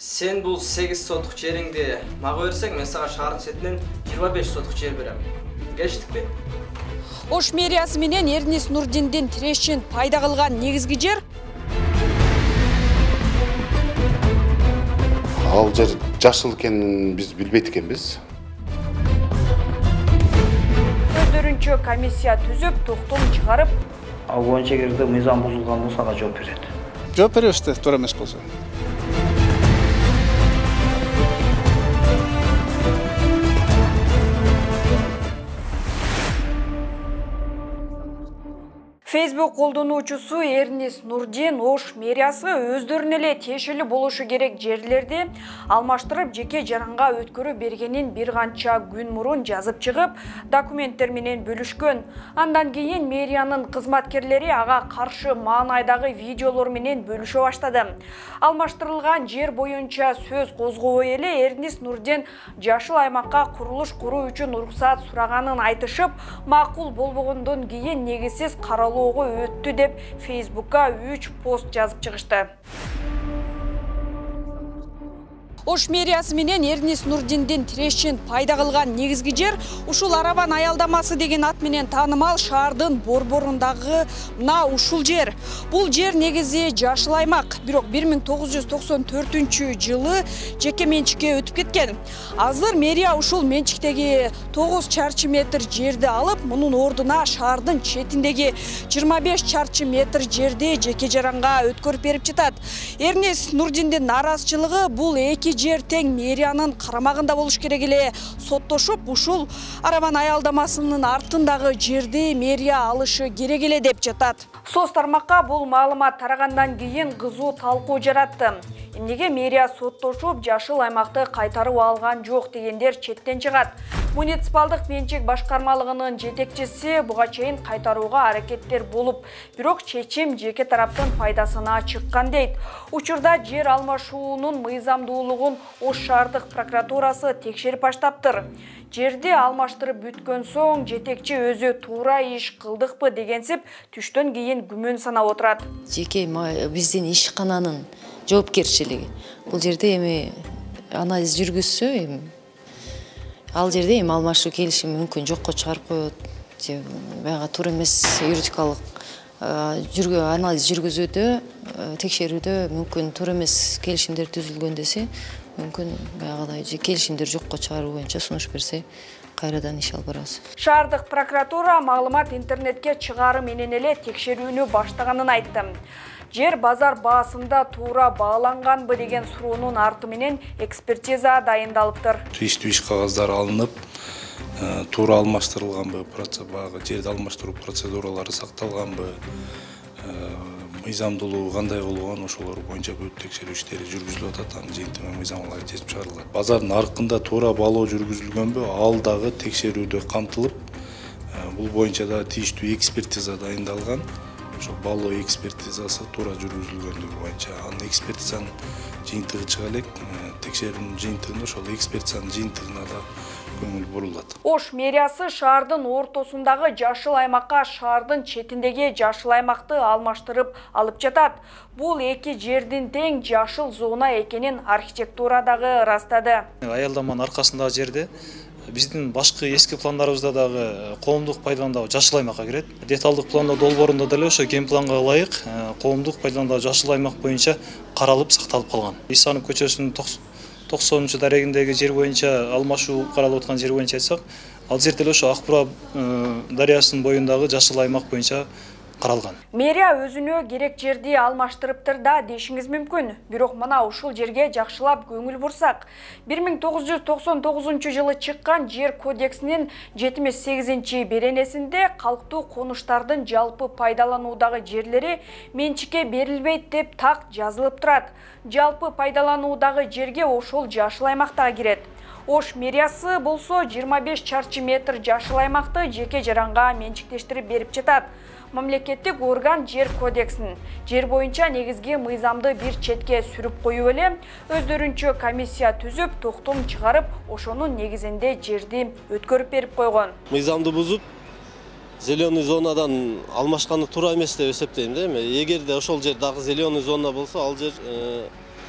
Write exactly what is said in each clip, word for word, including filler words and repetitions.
Sen бұл сегиз сотық жеріңді мага берсең, мен сага шаардын четинен жыйырма беш сотық жер берем. Келиштикпи? Ош мэриясы менен Эрнис Нурдиндин тирешин пайда кылган негизги жер Ал жер жашыл экенин биз билбейт экенбиз. Өздөрүнчө комиссия түзүп, токтом чыгарып, ал боюнча эгерде мыйзам бузулган болсо ага жооп берет. Жооп беребиз да, туура эмес болсо. Facebook колдонуучусу Эрнис Нурдин Ош мэриясы өздөрүнө эле тиешелүү болушу керек жерлерди алмаштырып жеке жаранга өткөрүп бергенин бир канча күн мурун жазып чыгып, документтер менен бөлүшкөн. Андан кийин мэриянын кызматкерлери ага каршы маанайдагы видеолор менен бөлүшө баштады. Алмаштырылган жер боюнча сөз козгобой эле Эрнис Нурдин жашыл аймакка курулуш куруу үчүн уруксат сураганын айтышып, макул болбогондон кийин негизсиз каралуу өттү деп Facebook'ка үч пост жазып чыгышты. Ош мэриясы менен Эрнис Нурдиндин тирешин пайда кылган негизги жер ушул Арабан аялдамасы деген ат менен таанымал шаардын борборундагы мына ушул жер. Бул жер негизи жашыл аймак, бирок бир миң тогуз жүз токсон төртүнчү жылы жеке менчикке өтүп кеткен. Азыр мэрия ушул менчиктеги тогуз чарчы метр жерди алып, мунун ордуна шаардын четиндеги жыйырма беш чарчы метр жерди жеке жаранга өткөрүп берип жатат. Эрнис Нурдиндин наразычылыгы бул эки жер тең мэриянын карамагында болуш керек эле, соттошуп ушул Арабан аялдамасынын артындагы жерди мэрия алышы керек эле деп жатат. Соц тармакка бул маалымат тарагандан кийин кызуу талкуу жаратты. Эмнеге мэрия соттошуп жашыл аймакты кайтарып алган жок дегендер четтен чыгат. Муниципалдык менчик башкармалыгынын жетекчиси буга чейин кайтарууга аракеттер болуп, бирок чечим жеке тараптын пайдасына чыккан дейт. Учурда жер алмашуунун мыйзамдуулугун Ош шаардык прокуратурасы текшерип баштаптыр. Жерди алмаштырып бүткөн соң жетекчи өзү туура иш кылдыкпы дегенсип түштөн кийин күмөн санап отурат. Жеке биздин ишкананын жоопкерчилиги. Бул жерде эми анализ жүргүзсө, эми ал жерде эми алмашуу келишим мүмкүн жокко чыгарып коет. Же баягы туура эмес юридикалык жүргө анализ жүргүзүүдө, текшерүүдө мүмкүн туура эмес келишимдер түзүлгөн десе, мүмкүн баягыдай же келишимдер жокко чыгаруу боюнча сунуш берсе, кайрадан иш алып барабыз. Шаардык прокуратура маалымат интернетке чыгары менен эле текшерүүнү баштаганын айтты. Жер базар баасында туура бааланганбы деген суроонун арты менен экспертиза дайындалыптыр. Тиештүү иш кагаздары алынып, туура алмаштырылганбы, баягы жерди алмаштыруу процедуралары сакталганбы, мыйзамдуулугу кандай болгон, ошолор боюнча бүт текшерүү иштери жүргүзүлүп атат. Анын жыйынтыгы мыйзамга чечип чыгарылат. Базардын наркында туура баалоо жүргүзүлгөнбү, ал дагы текшерүүдө камтылып, бул боюнча да тийиштүү экспертиза дайындалган. Ошо баалоо экспертизасы туура жүргүзүлгөндүгү боюнча анын экспертизанын жыйынтыгы чыга элек, текшерүүнүн жыйынтыгында ошол экспертизанын жыйынтыгына да көңүл бурулат. Ош мэриясы шаардын ортосундагы жашыл аймакка шаардын четиндеги жашыл аймакты алмаштырып алып жатат. Бул эки жердин тең жашыл зона экенин архитектурадагы ырастады. Аялдаманын аркасындагы жерде биздин башкы эски пландарыбызда дагы коомдук пайдаланууга жашыл аймакка кирет. Деталдык пландоо долбоорунда деле ошо кен планга ылайык коомдук пайдаланууга жашыл аймак боюнча каралып сакталып калган. Исанов көчөсүнүн токсонунчу дарегиндеги жер боюнча алмашуу каралып аткан жер боюнча айтсак, ал жер деле ошо Акбура дарыясынын боюндагы жашыл аймак боюнча каралган. Мэрия өзүнө керек жерди алмаштырыптыр да дешиңиз мүмкүн. Бирок мына ушул жерге жакшылап көңүл бурсак, бир миң тогуз жүз токсон тогузунчу жылы чыккан жер кодексинин жетимиш сегизинчи беренесинде калктуу конуштардын жалпы пайдалануудагы жерлери менчикке берилбейт деп так жазылып турат. Жалпы пайдалануудагы жерге ошол жашыл аймактагы кирет. Ош мэриясы болсо жыйырма беш чарчы метр жашыл аймакты жеке жаранга менчиктештирип берип жатат. Мамлекеттик орган жер кодексин жер боюнча негизги мыйзамды бир четке сүрүп коюп эле өздөрүнчө комиссия түзүп, токтом чыгарып, ошонун негизинде жерди өткөрүп берип койгон. Мыйзамды бузуп, зеленый зонадан алмашканы туура эмес деп эсептейм да. Эгерде ошол жер дагы зеленый зона болсо, ал жер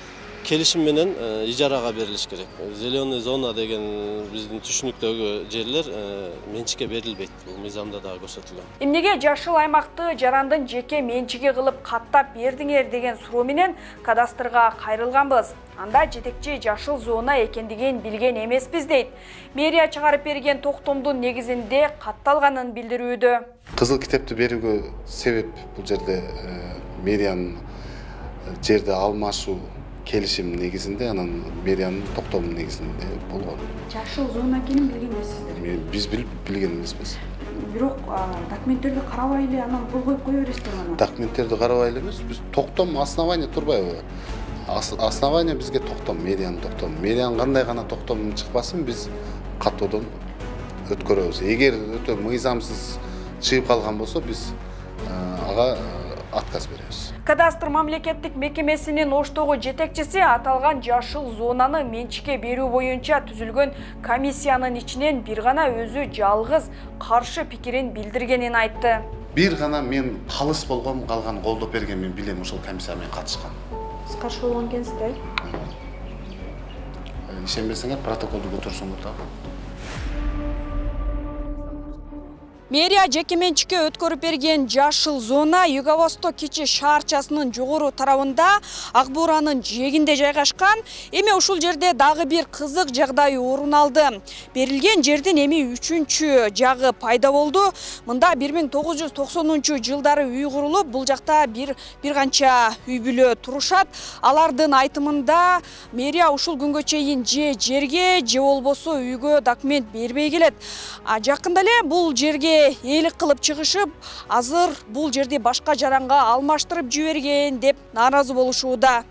келишим менен ижарага берилиш керек. Зеленый зона деген биздин түшүнүктөгү жерлер менчикке берилбейт. Бул мыйзамда да көрсөтүлгөн. Эмнеге жашыл аймакты жарандын жеке менчиги кылып каттап бердиңер деген суроо менен кадастрга кайрылганбыз. Анда жетекчи жашыл зона экендигин билген эмеспиз дейт. Мэрия чыгарып берген токтомдун негизинде катталганын билдирүүдө. Кызыл китепти берүүгө себеп бул жерде мэриянын жерди алмашуу келишим негизинде, анан мэриянын токтомунун негизинде болгон. Жашыл зона экенин билген эмессиздер. Биз билип билген эмеспиз. Бирок документтерди карабай эле анан кол коюп кое бересиздер аны. Документтерди карабай эле эмес, биз токтом основание турбайбы? Основание бизге токтом, мэриянын токтому. Мэриянын кандай гана токтомун чыкпасын биз каттоодон өткөрөбүз. Эгер өтө мыйзамсыз чыгып калган болсо биз ага отказ беребиз. Кадастр мамлекеттик мекемесинин Оштогу жетекчиси аталган жашыл зонаны менчикке берүү боюнча түзүлгөн комиссиянын ичинен бир гана өзү жалгыз каршы пикирин билдиргенин айтты. Бир гана мен калыс болгом, калган колдоп берген мен билем, ошол комиссия менен катышкан. Сиз каршы болгон экенсиздер. Ишенбесеңер протоколду көтөрсөңөр да. Мэрия жеке менчикке өткөрүп берген жашыл зона Юго-Восток кичи шаарчасынын жогору тарабында Ак Бууранын жээгинде жайгашкан. Эми ушул жерде дагы бир кызык жагдай орун алды. Берилген жердин эми үчүнчү жагы пайда болду. Мында бир миң тогуз жүз токсонунчу жылдары үй курулуп, бул жакта бир бир канча үй бүлө турушат. Алардын айтымында мэрия ушул күнгө чейин же жерге, же болбосо үйгө документ бербей келет. А жакында эле бул жерге элик кылып чыгышып, азыр бул жерди башка жаранга алмаштырып жиберген деп нааразы болушууда.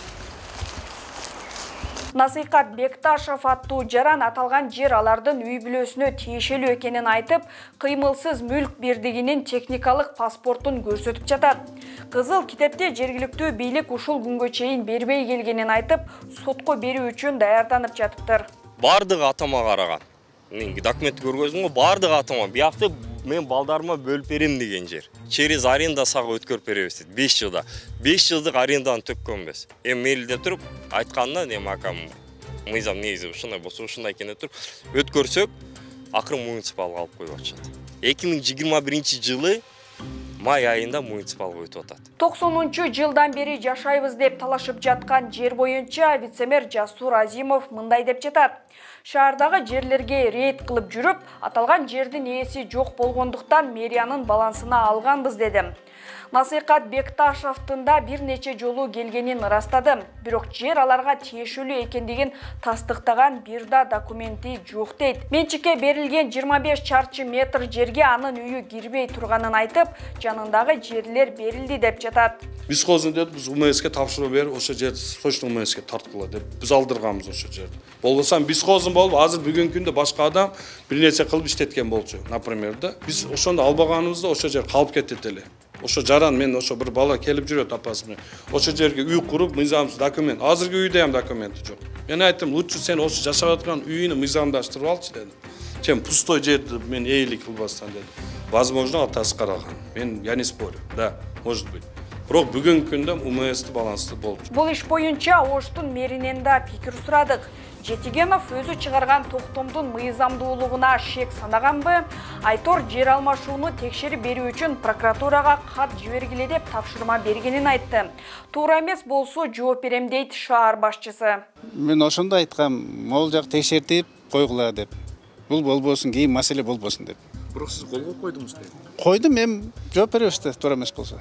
Насыйкат Бекташев аттуу жаран аталган жер алардын үй бүлөсүнө тиешелүү экенин айтып, кыймылсыз мүлк бирдигинин техникалык паспортун көрсөтүп жатат. Кызыл китепте жергиликтүү бийлик ушул күнгө чейин бербей келгенин айтып, сотко берүү үчүн даярданып жатыптыр. Бардыгы атама караган. Мен документ көргөздүм го, бардыгы атама. Биякты мен балдарыма бөлүп берем деген жер. Через аренда сага өткөрүп беребиз дейт. беш жылда. беш жылдык аренданы төккөнбүз. Эми мэрилде туруп айткандан эми акам мыйзам негизи ушундай болсо ушундай экен деп туруп өткөрсөк, акыры муниципалга алып коюп атышат. эки миң жыйырма биринчи жылы май айында муниципалга өтүп атат. токсонунчу жылдан бери жашайбыз деп талашып жаткан жер боюнча вице-мэр Жасур Азимов мындай деп жатат. Шаардагы жерлерге рейд кылып жүрүп, аталган жердин ээси жок болгондуктан мэриянын балансына алганбыз дедим. Насыйкат Бекташевдин да бир нече жолу келгенин ырастадым. Бирок жер аларга тиешелүү экендигин тастыктаган бир да документи жок дейт. Менчикке берилген жыйырма беш чарчы метр жерге анын үйү кирбей турганын айтып, жанындагы жерлер берилди деп жатат. Биз хозун деп биз УМСке тапшыруу берип, ошо жерди сочно УМСке тарткыла деп биз алдырганбыз ошо жерди. Болбосо биз хозун болуп, азыр бүгүнкү күндө башка адам бир нерсе кылып иштеткен болчу. Например, да биз ошондо албаганыбызда ошо жер калып кетет эле. Ошо жаран мен ошо бир бала келип жүрөт апасы менен. Ошо жерге үй куруп, мыйзамсыз документ. Азыркы үйдө ham документи жок. Мен айттым, лучше сен ошо жашап аткан үйүнү мыйзамдаштырып алчы дедим. Чем пустой жерди мен эйлик кылбастан дедим. Возможно, атасы караган. Мен я не спорю. Да, может быть. Бирок бүгүнкү күндө УМСти балансы болчу. Бул иш боюнча Оштун мэринен да пикир сурадык. Жетигенов өзү чыгарган токтомдун мыйзамдуулугуна шек санаганбы? Айтор жер алмашууну текшерип берүү үчүн прокуратурага кат жибергиле деп тапшырма бергенин айтты. Туура эмес болсо жооп берем дейт шаар башчысы. Мен ошондой айткам, могул жак текшертип койгула деп. Бул болбосун, кийин маселе болбосун деп. Бирок сиз кол коюп койдуңуз дейт. Койдум, мен жооп беребиз да, туура эмес болсо.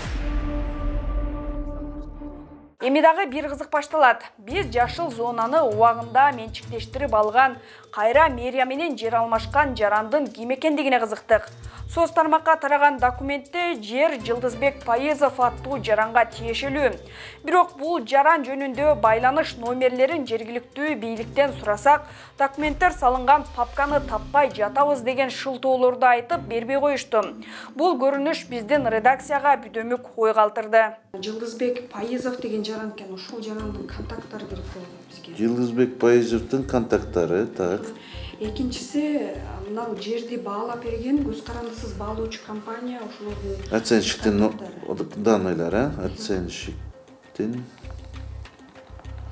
Эми дагы бир кызык башталат. Биз жашыл зонаны убагында менчиктештирип алган, кайра мэрия менен жер алмашкан жарандын ким экендигине кызыктык. Соц тармакка тараган документте жер Жылдызбек Пайызов аттуу жаранга тиешелүү. Бирок бул жаран жөнүндө байланыш номерлерин жергиликтүү бийликтен сурасак, документтер салынган папканы таппай жатабыз деген шылтоолорду айтып бербей коюшту. Бул көрүнүш биздин редакцияга бүдөмүк ой калтырды. Жылдызбек Пайызов деген жаран экен, ушул жарандын контакттары керек болду бизге. Жылдызбек Пайызовдун контакттары, так. Экинчиси, мына жерди баалап берген көз карандысыз баалоочу компания ошолордун оценщиктин данныйлары, оценщиктин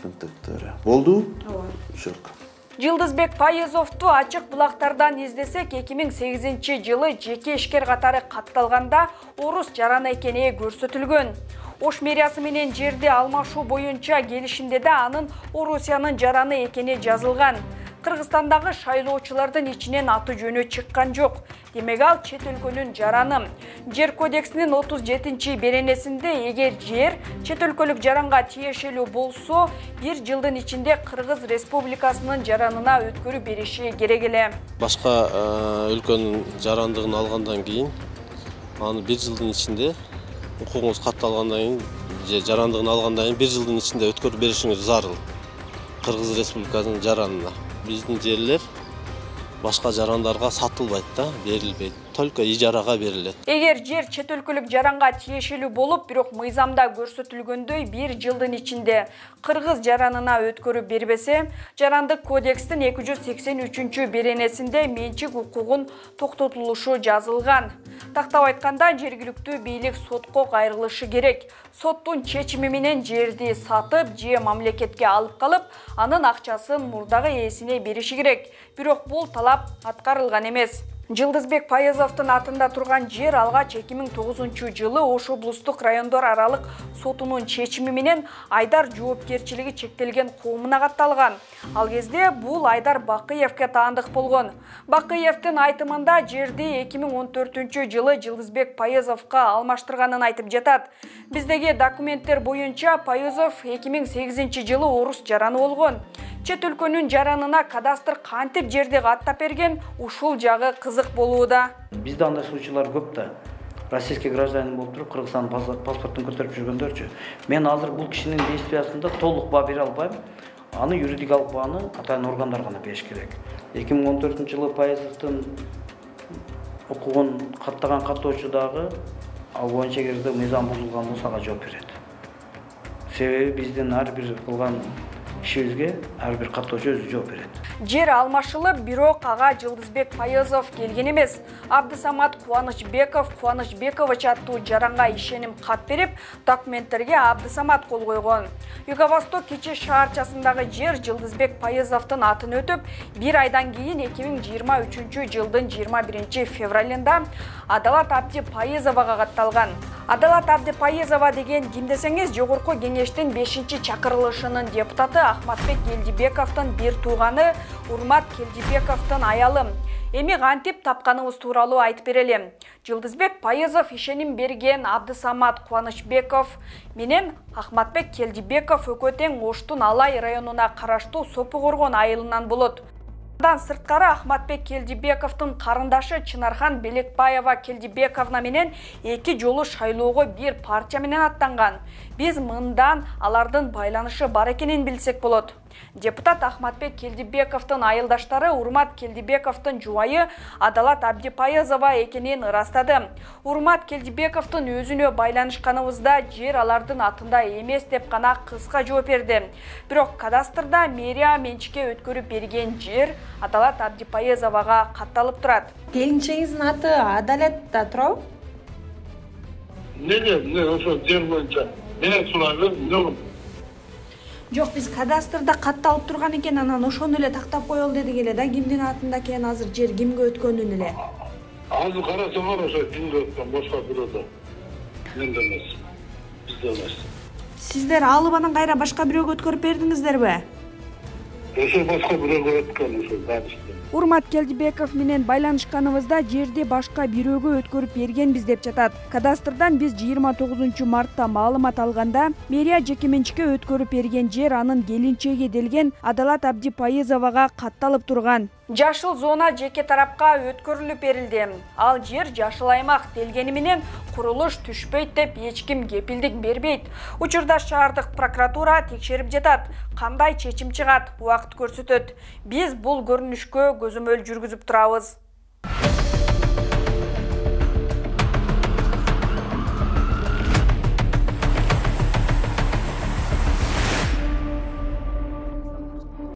контакттары. Болду? Жоқ. Жылдызбек Пайызовду ачык булактардан издесек, эки миң сегизинчи жылы жеке ишкер катары катталганда орус жараны экени көрсөтүлгөн. Ош мэриясы менен жерди алмашуу боюнча келишимде да анын Орусиянын жараны экени жазылган. Кыргызстандагы шайлоочулардын ичинен аты жөнү чыккан жок. Демек ал чет өлкөнүн жараны. Жер кодексинин отуз жетинчи беренесинде эгер жер чет өлкөлүк жаранга тиешелүү болсо, бир жылдын ичинде Кыргыз Республикасынын жаранына өткөрүп бериши керек эле. Башка өлкөнүн жарандыгын алгандан кийин, аны бир жылдын ичинде укугуңуз катталгандан кийин, же жарандыгын алгандан кийин бир жылдын ичинде өткөрүп беришиңиз зарыл. Кыргыз Республикасынын жаранына. Биздин жерлер башка жарандарга сатылбайт да, берилбейт. Только ижарага берилет. Эгер жер чет өлкөлүк жаранга тиешелүү болуп, бирок мыйзамда көрсөтүлгөндөй бир жылдын ичинде Кыргыз жаранына өткөрүп бербесе, жарандык кодекстин эки жүз сексен үчүнчү беренесинде менчик укугун токтотулушу жазылган. Тактап айтканда, жергиликтүү бийлик сотко кайрылышы керек. Соттун чечими менен жерди сатып, же мамлекетке алып калып, анын акчасын мурдагы ээсине бериши керек. Бирок бул талап аткарылган эмес. Жылдызбек Пайызовдун атында турган жер алгач эки миң тогузунчу жылы Ош облустук райондор аралык сотунун чечими менен Айдар жоопкерчилиги чектелген коомуна катталган. Ал кезде бул Айдар Бакыевке таандык болгон. Бакыевдин айтымында жерди эки миң он төртүнчү жылы Жылдызбек Пайызовго алмаштырганын айтып жатат. Биздеги документтер боюнча Пайызов эки миң сегизинчи жылы орус жараны болгон. Чет өлкөнүн жаранына кадастр кантип жерди каттап берген, ушул жагы кызык болууда. Бизде андай случайлар көп да. Российский гражданин болуп туруп, Кыргызстан паспортун көтөрүп жүргөндөрчү. Мен азыр бул кишинин действиясында толук баа бере албайм. Аны юридикалык бааны атайын органдар гана бериш керек. эки миң он төртүнчү жылы Пайызовдун укугун каттаган каттоочу дагы ал боюнча эгерде мыйзам бузулган болсо ага жооп берет. Себеби биздин ар бир кылган ишибизге ар бир каттоочу өзү жооп берет. Жер алмашылып, бирок ага Жылдызбек Пайызов келген эмес. Абдысамат Кубанычбеков Кубанычбекович аттуу жаранга ишеним кат берип, документтерге Абдысамат кол койгон. Юго-Восток кичи шаарчасындагы жер Жылдызбек Пайызовдун атын өтүп, бир айдан кийин эки миң жыйырма үчүнчү жылдын жыйырма биринчи февралында Адалат Абди Пайызовага катталган. Адалат Абди Пайызова деген ким десеңиз, жогорку кеңештин бешинчи чакырылышынын депутаты Ахматбек Келдибековдун бир тууганы Урмат Келдибековдун аялы. Эми кантип тапканыбыз тууралуу айтып берели. Жылдызбек Пайызов ишеним берген Абдысамат Кубанычбеков менен Ахматбек Келдибеков экөө тең Оштун Алай районуна караштуу Сопу Коргон айылынан болот. Андан сырткары Ахматбек Келдибековдун карындашы Чынархан Белекбаева Келдибековна менен эки жолу шайлоого бир партия менен аттанган. Биз мындан алардын байланышы бар экенин билсек болот. Депутат Ахматбек Келдибековдун айылдаштары Урмат Келдибековдун жубайы Адалат Абди Пайызова экенин ырастады. Урмат Келдибековдун өзүнө байланышканыбызда жер алардын атында эмес деп гана кыска жооп берди. Бирок кадастрда мэрия менчикке өткөрүп берген жер Адалат Абди Пайызовага катталып турат. Келинчегиңиздин аты Адалатта турабы? Неге, не ошо жер боюнча мен сурайбыз, Жок, биз кадастрда катталып турган экен, анан ошону эле тактап коелу дедик эле да, кимдин атында экен азыр жер кимге өткөнүн эле. Азыр карасаңар ошо кимге өткөн, башка бирөөдө. Менде эмес. Бизде эмес. Сиздер алып анан кайра башка бирөөгө өткөрүп бердиңиздерби? Ошо башка бирөөгө өткөн ошо дагы. Урмат Келдибеков менен байланышканыбызда жерди башка бирөөгө өткөрүп бергенбиз деп жатат. Кадастрдан биз жыйырма тогузунчу мартта маалымат алганда, мэрия жеке менчикке өткөрүп берген жер анын келинчеги делген Адалат Абди Пайызовага катталып турган. Жашыл зона жеке тарапка өткөрүлүп берилди. Ал жер жашыл аймак делгени менен курулуш түшпөйт деп эч ким кепилдик бербейт. Учурда шаардык прокуратура текшерип жатат. Кандай чечим чыгат, убакыт көрсөтөт. Биз бул көрүнүшкө көзөмөл жүргүзүп турабыз.